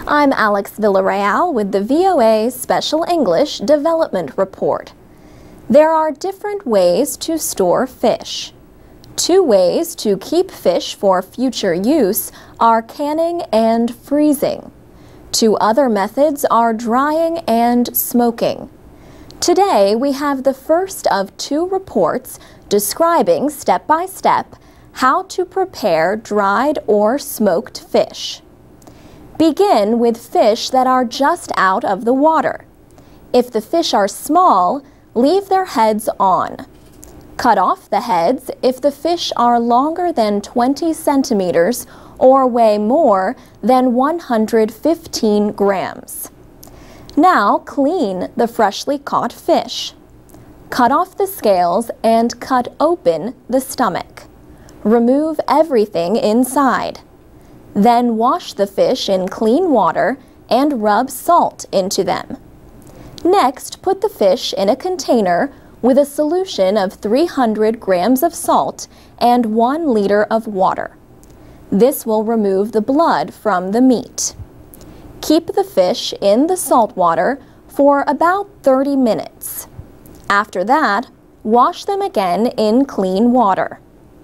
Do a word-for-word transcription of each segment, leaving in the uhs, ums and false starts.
I'm Alex Villarreal with the V O A Special English Development Report. There are different ways to store fish. Two ways to keep fish for future use are canning and freezing. Two other methods are drying and smoking. Today we have the first of two reports describing step-by-step how to prepare dried or smoked fish. Begin with fish that are just out of the water. If the fish are small, leave their heads on. Cut off the heads if the fish are longer than twenty centimeters or weigh more than one hundred fifteen grams. Now clean the freshly caught fish. Cut off the scales and cut open the stomach. Remove everything inside. Then wash the fish in clean water and rub salt into them. Next, put the fish in a container with a solution of three hundred grams of salt and one liter of water. This will remove the blood from the meat. Keep the fish in the salt water for about thirty minutes. After that, wash them again in clean water.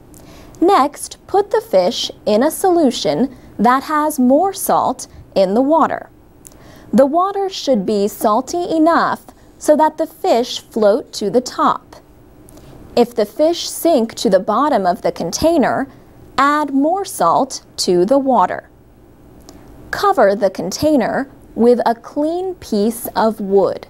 Next, put the fish in a solution that has more salt in the water. The water should be salty enough so that the fish float to the top. If the fish sink to the bottom of the container, add more salt to the water. Cover the container with a clean piece of wood.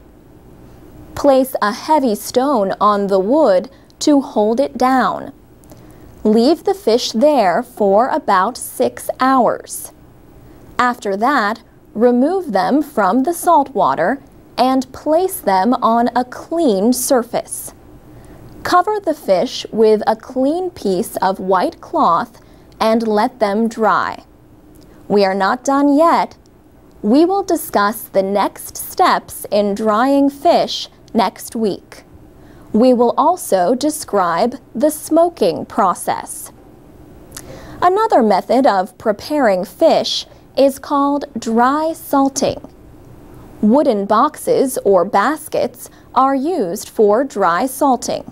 Place a heavy stone on the wood to hold it down. Leave the fish there for about six hours. After that, remove them from the salt water and place them on a clean surface. Cover the fish with a clean piece of white cloth and let them dry. We are not done yet. We will discuss the next steps in drying fish next week. We will also describe the smoking process. Another method of preparing fish is called dry salting. Wooden boxes or baskets are used for dry salting.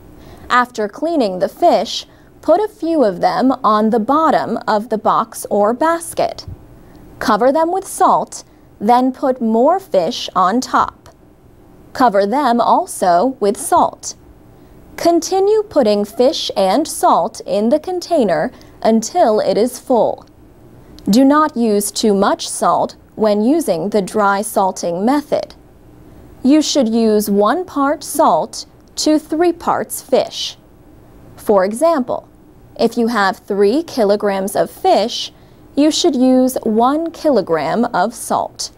After cleaning the fish, put a few of them on the bottom of the box or basket. Cover them with salt, then put more fish on top. Cover them also with salt. Continue putting fish and salt in the container until it is full. Do not use too much salt when using the dry salting method. You should use one part salt to three parts fish. For example, if you have three kilograms of fish, you should use one kilogram of salt.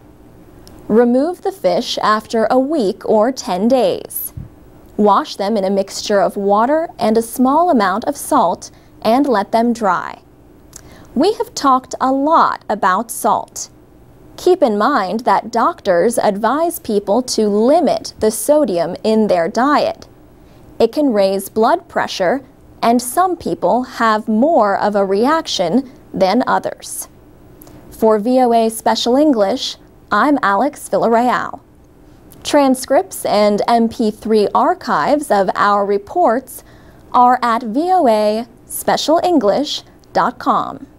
Remove the fish after a week or ten days. Wash them in a mixture of water and a small amount of salt and let them dry. We have talked a lot about salt. Keep in mind that doctors advise people to limit the sodium in their diet. It can raise blood pressure, and some people have more of a reaction than others. For V O A Special English, I'm Alex Villarreal. Transcripts and M P three archives of our reports are at V O A special english dot com.